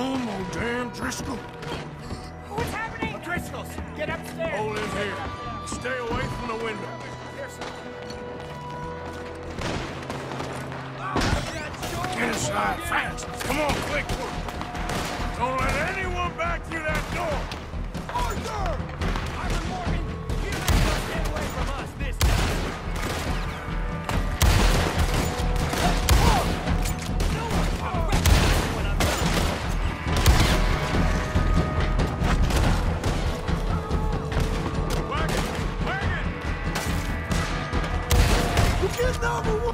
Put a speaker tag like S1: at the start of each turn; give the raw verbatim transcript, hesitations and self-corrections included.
S1: home, old damn Driscoll?
S2: What's happening?
S3: Driscolls, get upstairs.
S1: Hold him here. Stay away from the window. Get inside, fast. Come on, quick. Don't let anyone back through that door.
S3: Arthur! Arthur Morgan, you ain't gonna stay away from us this time. No one will recognize when I'm done.
S1: Wagon! Wagon!
S4: You get number one!